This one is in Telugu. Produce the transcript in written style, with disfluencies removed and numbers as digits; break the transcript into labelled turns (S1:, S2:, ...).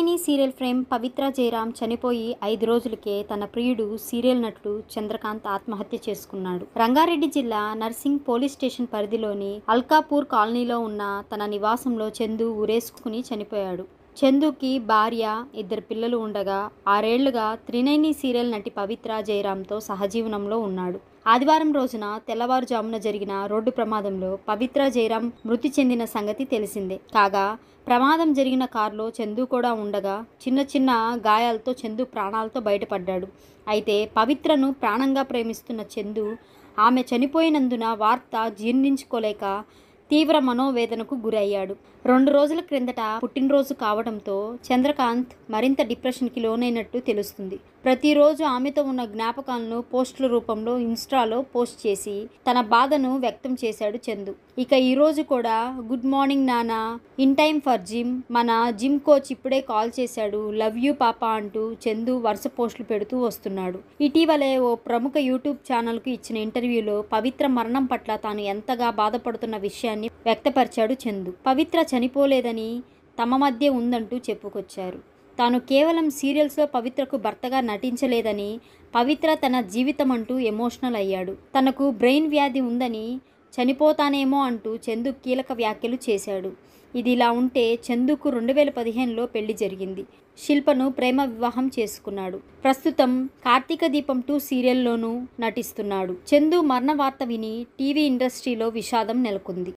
S1: త్రినయని సీరియల్ ఫ్రేమ్ పవిత్ర జయరామ్ చనిపోయి 5 రోజులకే తన ప్రియుడు సీరియల్ నటుడు చంద్రకాంత్ ఆత్మహత్య చేసుకున్నాడు. రంగారెడ్డి జిల్లా నర్సింగ్ పోలీస్ స్టేషన్ పరిధిలోని అల్కాపూర్ కాలనీలో ఉన్న తన నివాసంలో చందు ఉరేసుకుని చనిపోయాడు. చందుకి భార్య, 2 పిల్లలు ఉండగా 6 ఏళ్లుగా త్రినయని సీరియల్ నటి పవిత్ర జయరామ్తో సహజీవనంలో ఉన్నాడు. ఆదివారం రోజున తెల్లవారుజామున జరిగిన రోడ్డు ప్రమాదంలో పవిత్ర జయరామ్ మృతి చెందిన సంగతి తెలిసిందే. కాగా ప్రమాదం జరిగిన కారులో చందు కూడా ఉండగా చిన్న గాయాలతో చందు ప్రాణాలతో బయటపడ్డాడు. అయితే పవిత్రను ప్రాణంగా ప్రేమిస్తున్న చందు ఆమె చనిపోయినందున వార్త జీర్ణించుకోలేక తీవ్ర మనోవేదనకు గురయ్యాడు. 2 రోజుల క్రిందట పుట్టినరోజు కావడంతో చంద్రకాంత్ మరింత డిప్రెషన్కి లోనైనట్టు తెలుస్తుంది. ప్రతిరోజు ఆమెతో ఉన్న జ్ఞాపకాలను పోస్టుల రూపంలో ఇన్స్టాలో పోస్ట్ చేసి తన బాధను వ్యక్తం చేశాడు చందు. ఇక ఈరోజు కూడా గుడ్ మార్నింగ్ నానా, ఇన్ టైమ్ ఫర్ జిమ్, మన జిమ్ కోచ్ ఇప్పుడే కాల్ చేశాడు, లవ్ యూ పాపా అంటూ చందు వరుస పోస్టులు పెడుతూ వస్తున్నాడు. ఇటీవలే ఓ ప్రముఖ యూట్యూబ్ ఛానల్కు ఇచ్చిన ఇంటర్వ్యూలో పవిత్ర మరణం పట్ల తాను ఎంతగా బాధపడుతున్న విషయాన్ని వ్యక్తపరిచాడు చందు. పవిత్ర చనిపోలేదని తమ మధ్య ఉందంటూ చెప్పుకొచ్చారు. తాను కేవలం సీరియల్స్లో పవిత్రకు భర్తగా నటించలేదని, పవిత్ర తన జీవితం అంటూ ఎమోషనల్ అయ్యాడు. తనకు బ్రెయిన్ వ్యాధి ఉందని, చనిపోతానేమో అంటూ చందు కీలక వ్యాఖ్యలు చేశాడు. ఇది ఇలా ఉంటే చందుకు 2015లో పెళ్లి జరిగింది. శిల్పను ప్రేమ వివాహం చేసుకున్నాడు. ప్రస్తుతం కార్తీక దీపం 2 సీరియల్లోనూ నటిస్తున్నాడు. చందు మరణ వార్త విని టీవీ ఇండస్ట్రీలో విషాదం నెలకొంది.